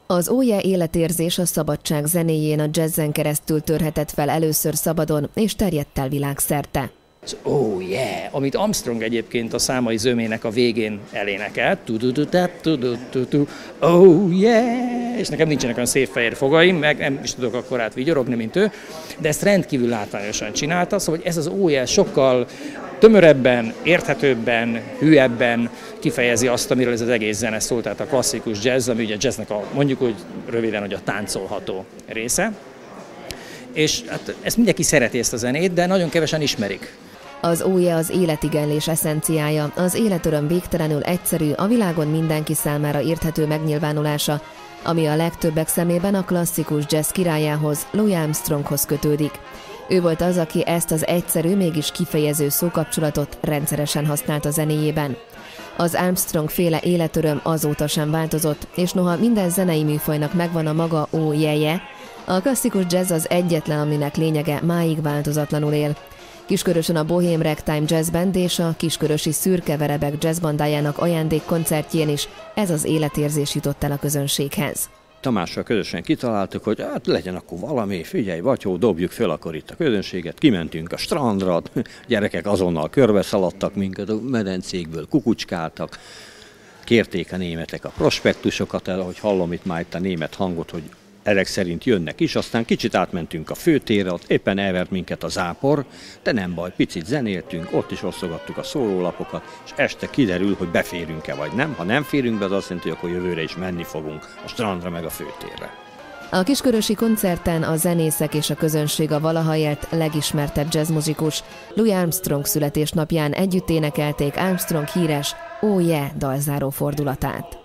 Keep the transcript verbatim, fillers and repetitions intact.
Az Oh Yeah életérzés a szabadság zenéjén a jazzen keresztül törhetett fel először szabadon, és terjedt el világszerte. Az Oh Yeah, amit Armstrong egyébként a számai zömének a végén elénekelt, oh yeah, és nekem nincsenek olyan szép fehér fogaim, meg nem is tudok akkor átvigyorogni, mint ő, de ezt rendkívül látványosan csinálta, szóval ez az Oh Yeah sokkal tömörebben, érthetőbben, hűebben kifejezi azt, amiről ez az egész zene szól, tehát a klasszikus jazz, ami ugye a jazznek a, mondjuk úgy röviden, hogy a táncolható része. És hát ezt mindenki szereti, ezt a zenét, de nagyon kevesen ismerik. Az Oh Yeah az életigenlés eszenciája, az életöröm végtelenül egyszerű, a világon mindenki számára érthető megnyilvánulása, ami a legtöbbek szemében a klasszikus jazz királyához, Louis Armstronghoz kötődik. Ő volt az, aki ezt az egyszerű, mégis kifejező szókapcsolatot rendszeresen használt a zenéjében. Az Armstrong féle életöröm azóta sem változott, és noha minden zenei műfajnak megvan a maga Oh Yeah-je, a klasszikus jazz az egyetlen, aminek lényege máig változatlanul él. Kiskörösön a Bohém Ragtime Jazz Band és a kiskörösi Szürke Verebek jazzbandájának ajándékkoncertjén is ez az életérzés jutott el a közönséghez. Tamással közösen kitaláltuk, hogy hát legyen akkor valami, figyelj, Vatyó, dobjuk föl akkor itt a közönséget, kimentünk a strandra, gyerekek azonnal körbeszaladtak minket, a medencékből kukucskáltak, kérték a németek a prospektusokat, ahogy hallom itt már itt a német hangot, hogy ezek szerint jönnek is, aztán kicsit átmentünk a főtérre, ott éppen elvert minket a zápor, de nem baj, picit zenéltünk, ott is osztogattuk a szórólapokat, és este kiderül, hogy beférünk-e vagy nem. Ha nem férünk be, az azt jelenti, hogy akkor jövőre is menni fogunk a strandra meg a főtérre. A kiskörösi koncerten a zenészek és a közönség a valaha élt legismertebb jazzmuzikus Louis Armstrong születésnapján együtt énekelték Armstrong híres Oh Yeah dalzáró fordulatát.